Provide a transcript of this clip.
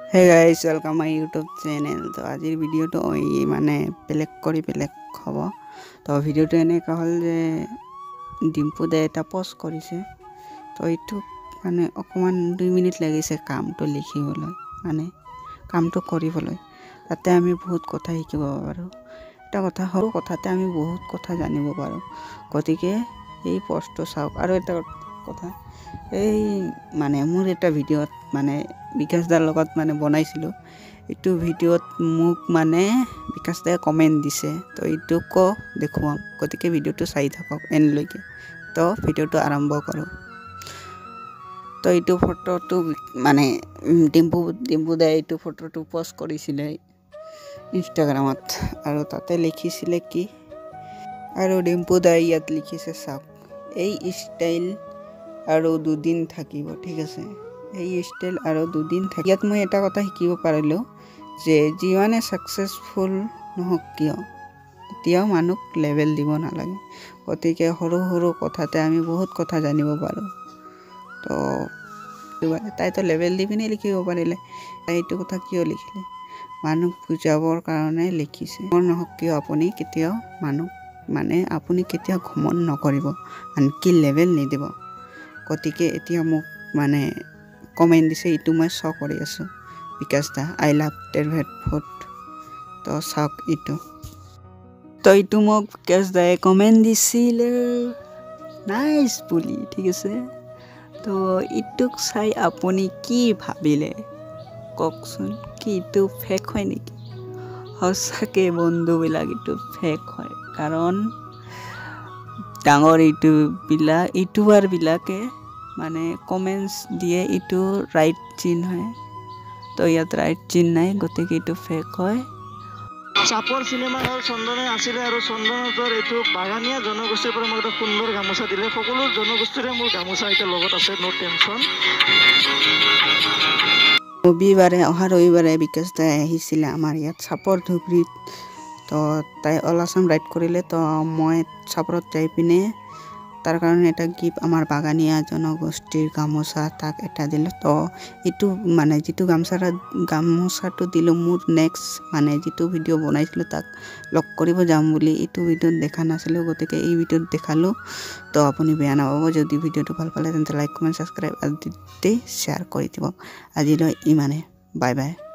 Hey guys welcome my YouTube channel. तो आज video तो माने बेलेग हम तो भिडिओ एने हल डिम्पू दे एट पोस्ट करिसे तो ये माने अकमान 2 मिनिट लगिसे काम तो लिखिबले माने काम तो करिबले ताते आमी बहुत कथा शिकिब पारो एटा कथा हर कथाते आमी बहुत कथा जानिब पारो गतिके এই পোস্টটো চাওক আৰু এটা কথা এই মানে মোৰ এটা ভিডিঅ'ত মানে বিকাশ দাৰ লগত মানে বনাইছিলো এইটো ভিডিঅ'ত মোক মানে বিকাশ দাই কমেন্ট দিছে তো এইটোক দেখুৱাম গতিকে ভিডিঅ'টো চাই থাকক এনলৈকে তো ভিডিঅ'টো আৰম্ভ কৰো তো এইটো ফটোটো মানে ডিম্পু দাই এইটো ফটোটো পোষ্ট কৰিছিলে ইনষ্টাগ্ৰামত আৰু তাতে লিখিছিলে কি আৰু ডিম্পু দাই ইয়াত লিখিছে চাওক এই স্টাইল আৰু 2 দিন থাকিব ঠিক আছে এই স্টাইল আৰু 2 দিন থাকি ইয়াত মই এটা কথা শিকিব পাৰিলো যে জীৱানে সাকসেসফুল নহক কিয় এতিয়াও মানুহ লেভেল দিব নালাগে গতিকে সৰু সৰু কথাতে আমি বহুত কথা জানিব পাৰো তো তাই তো লেভেল দি পিনে লিখিব পাৰিলে এইটো কথা কিয় লিখিলে মানুহ বুজাবৰ কাৰণে লিখিছে নহক কিয় আপুনি কেতিয়াও মানুহ মানে আপুনি কেতিয়া ঘমন নকৰিব আনকি লেভেল নিদিব গতিকে এতিয়া মোক মানে কমেন্ট দিছে ইটো মই চ কৰি আছো বিকাশ দা আই লাভ টেৰভেট ফুড তো চাওক ইটো তো ইটো মোক বিকাশ দাই কমেন্ট দিছিল নাইস বুলি ঠিক আছে তো ইটোক চাই আপুনি কি ভাবিলে কওকচোন কি ইটো ফেক হয় নেকি হসাকে বন্ধু বিলাক ইটো ফেক হয় কাৰণ ডাঙৰ ইউটিউবাৰ বিলাকে মানে কমেন্টস দিয়ে ইটো ৰাইট চিন হয় তো ইয়াত ৰাইট চিন নাই গতিকে ইটো ফেক হয় চাপৰ সিনেমা হল চন্দনে আছিলে আৰু চন্দনৰ এইটো বাগানীয়া জনগোষ্ঠীৰ পৰা মোক এটা সুন্দৰ গামোচা দিলে সকলো জনগোষ্ঠীৰে মোৰ গামোচা এটা লগত আছে নো টেনচন অহা ৰবিবাৰে বিকাশ দাই আহিছিলে আমাৰ ইয়াত চাপৰ ধুবুৰীত তো তাই অল আসাম ৰাইড কৰিলে তো মই চাপৰত যাই পিনে তাৰ কাৰণে এটা গিফ্ট আমাৰ বাগানীয়া জনগোষ্ঠীৰ গামোচা তাক এটা দিলে তো এইটো মানে যেটো গামোচাটো দিলো মোৰ নেক্সট মানে যেটো ভিডিও বনাইছিলো তাক লক কৰিব যাম বুলি এইটো ভিডিওত দেখা নাছিলো গতিকে এই ভিডিওত দেখালো তো আপুনি বেয়া নাপাব যদি ভিডিওটো ভাল পালে তেন্তে লাইক কমেন্ট সাবস্ক্ৰাইব আদি শ্বেয়াৰ কৰি দিব আজিলৈ ইমানে বাই বাই